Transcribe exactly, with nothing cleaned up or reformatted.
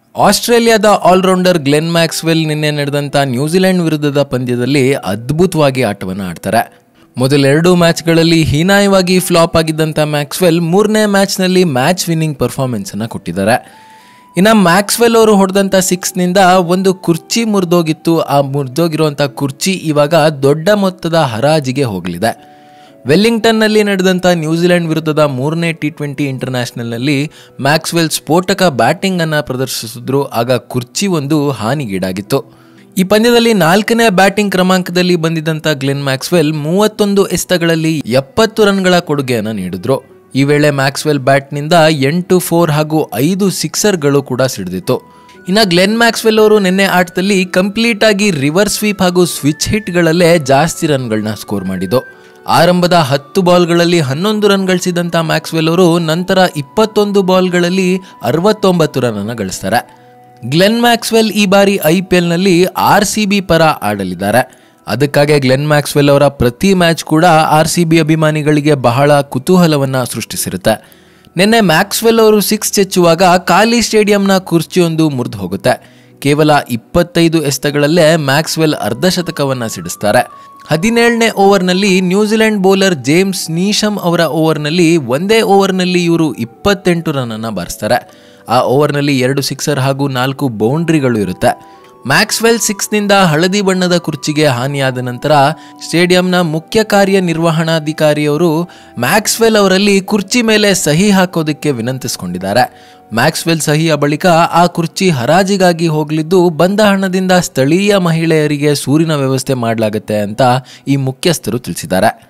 ಆಸ್ಟ್ರೇಲಿಯಾದ allrounder Glenn Maxwell ನಿನ್ನೆ ನಡೆದಂಥ ನ್ಯೂಜಿಲೆಂಡ್ ವಿರುದ್ಧದ ಪಂದ್ಯದಲ್ಲಿ ಅದ್ಭುತವಾಗಿ ಆಟವನ್ನು ಆಡ್ತಾರೆ. ಮೊದಲೆರಡು ಮ್ಯಾಚ್ಗಳಲ್ಲಿ ಹೀನಾಯವಾಗಿ ಫ್ಲಾಪ್ ಆಗಿದ್ದಂಥ ಮ್ಯಾಕ್ಸ್ವೆಲ್ ಮೂರನೇ ಮ್ಯಾಚ್ನಲ್ಲಿ ಮ್ಯಾಚ್ ವಿನ್ನಿಂಗ್ ಪರ್ಫಾರ್ಮೆನ್ಸನ್ನು ಕೊಟ್ಟಿದ್ದಾರೆ. ಇನ್ನು ಮ್ಯಾಕ್ಸ್ವೆಲ್ ಅವರು ಹೊಡೆದಂಥ ಸಿಕ್ಸ್ನಿಂದ ಒಂದು ಕುರ್ಚಿ ಮುರಿದೋಗಿತ್ತು. ಆ ಮುರಿದೋಗಿರುವಂಥ ಕುರ್ಚಿ ಇವಾಗ ದೊಡ್ಡ ಮೊತ್ತದ ಹರಾಜಿಗೆ ಹೋಗಲಿದೆ. ವೆಲ್ಲಿಂಗ್ಟನ್ನಲ್ಲಿ ನಡೆದಂಥ ನ್ಯೂಜಿಲೆಂಡ್ ವಿರುದ್ಧದ ಮೂರನೇ ಟಿ ಟ್ವೆಂಟಿ ಇಂಟರ್ನ್ಯಾಷನಲ್ನಲ್ಲಿ ಮ್ಯಾಕ್ಸ್ವೆಲ್ ಸ್ಫೋಟಕ ಬ್ಯಾಟಿಂಗನ್ನು ಪ್ರದರ್ಶಿಸಿದ್ರು. ಆಗ ಕುರ್ಚಿ ಒಂದು ಹಾನಿಗೀಡಾಗಿತ್ತು. ಈ ಪಂದ್ಯದಲ್ಲಿ ನಾಲ್ಕನೇ ಬ್ಯಾಟಿಂಗ್ ಕ್ರಮಾಂಕದಲ್ಲಿ ಬಂದಿದ್ದಂಥ ಗ್ಲೆನ್ ಮ್ಯಾಕ್ಸ್ವೆಲ್ ಮೂವತ್ತೊಂದು ಎಸೆತಗಳಲ್ಲಿ ಎಪ್ಪತ್ತು ರನ್ಗಳ ಕೊಡುಗೆಯನ್ನು ನೀಡಿದ್ರು. ಈ ವೇಳೆ ಮ್ಯಾಕ್ಸ್ವೆಲ್ ಬ್ಯಾಟ್ನಿಂದ ಎಂಟು ಫೋರ್ ಹಾಗೂ ಐದು ಸಿಕ್ಸರ್ಗಳು ಕೂಡ ಸಿಡಿದಿತ್ತು. ಇನ್ನು ಗ್ಲೆನ್ ಮ್ಯಾಕ್ಸ್ವೆಲ್ ಅವರು ನಿನ್ನೆ ಆಟದಲ್ಲಿ ಕಂಪ್ಲೀಟ್ ಆಗಿ ರಿವರ್ಸ್ ಸ್ವೀಪ್ ಹಾಗೂ ಸ್ವಿಚ್ ಹಿಟ್ಗಳಲ್ಲೇ ಜಾಸ್ತಿ ರನ್ಗಳನ್ನ ಸ್ಕೋರ್ ಮಾಡಿದ್ದು. ಆರಂಭದ ಹತ್ತು ಬಾಲ್ಗಳಲ್ಲಿ ಹನ್ನೊಂದು ರನ್ ಗಳಿಸಿದಂಥ ಮ್ಯಾಕ್ಸ್ವೆಲ್ ಅವರು ನಂತರ ಇಪ್ಪತ್ತೊಂದು ಬಾಲ್ಗಳಲ್ಲಿ ಅರವತ್ತೊಂಬತ್ತು ರನ್ ಅನ್ನು ಗಳಿಸ್ತಾರೆ. ಗ್ಲೆನ್ ಮ್ಯಾಕ್ಸ್ವೆಲ್ ಈ ಬಾರಿ ಐ ಪಿ ಎಲ್ನಲ್ಲಿ ಆರ್ ಸಿ ಬಿ ಪರ ಆಡಲಿದ್ದಾರೆ. ಅದಕ್ಕಾಗಿ ಗ್ಲೆನ್ ಮ್ಯಾಕ್ಸ್ವೆಲ್ ಅವರ ಪ್ರತಿ ಮ್ಯಾಚ್ ಕೂಡ ಆರ್ ಸಿ ಬಿ ಅಭಿಮಾನಿಗಳಿಗೆ ಬಹಳ ಕುತೂಹಲವನ್ನು ಸೃಷ್ಟಿಸಿರುತ್ತೆ. ನಿನ್ನೆ ಮ್ಯಾಕ್ಸ್ವೆಲ್ ಅವರು ಸಿಕ್ಸ್ ಚೆಚ್ಚುವಾಗ ಖಾಲಿ ಸ್ಟೇಡಿಯಂನ ಕುರ್ಚಿಯೊಂದು ಮುರಿದು ಹೋಗುತ್ತೆ. ಕೇವಲ ಇಪ್ಪತ್ತೈದು ಎಸೆತಗಳಲ್ಲೇ ಮ್ಯಾಕ್ಸ್ವೆಲ್ ಅರ್ಧಶತಕವನ್ನು ಸಿಡಿಸ್ತಾರೆ. ಹದಿನೇಳನೇ ಓವರ್ನಲ್ಲಿ ನ್ಯೂಜಿಲೆಂಡ್ ಬೌಲರ್ ಜೇಮ್ಸ್ ನೀಶಮ್ ಅವರ ಓವರ್ನಲ್ಲಿ ಒಂದೇ ಓವರ್ನಲ್ಲಿ ಇವರು ಇಪ್ಪತ್ತೆಂಟು ರನ್ನನ್ನು ಬಾರಿಸ್ತಾರೆ. ಆ ಓವರ್ನಲ್ಲಿ ಎರಡು ಸಿಕ್ಸರ್ ಹಾಗೂ ನಾಲ್ಕು ಬೌಂಡ್ರಿಗಳು ಇರುತ್ತೆ. ಮ್ಯಾಕ್ಸ್ವೆಲ್ ಸಿಕ್ಸ್ನಿಂದ ಹಳದಿ ಬಣ್ಣದ ಕುರ್ಚಿಗೆ ಹಾನಿಯಾದ ನಂತರ ಸ್ಟೇಡಿಯಂನ ಮುಖ್ಯ ಕಾರ್ಯನಿರ್ವಹಣಾಧಿಕಾರಿಯವರು ಮ್ಯಾಕ್ಸ್ವೆಲ್ ಅವರಲ್ಲಿ ಕುರ್ಚಿ ಮೇಲೆ ಸಹಿ ಹಾಕೋದಕ್ಕೆ ವಿನಂತಿಸಿಕೊಂಡಿದ್ದಾರೆ. ಮ್ಯಾಕ್ಸ್ವೆಲ್ ಸಹಿಯ ಬಳಿಕ ಆ ಕುರ್ಚಿ ಹರಾಜಿಗಾಗಿ ಹೋಗಲಿದ್ದು ಬಂದ ಹಣದಿಂದ ಸ್ಥಳೀಯ ಮಹಿಳೆಯರಿಗೆ ಸೂರಿನ ವ್ಯವಸ್ಥೆ ಮಾಡಲಾಗುತ್ತೆ ಅಂತ ಈ ಮುಖ್ಯಸ್ಥರು ತಿಳಿಸಿದ್ದಾರೆ.